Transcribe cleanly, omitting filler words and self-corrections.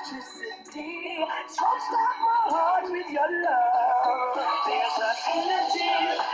electricity. Touch my heart with your love. There's an energy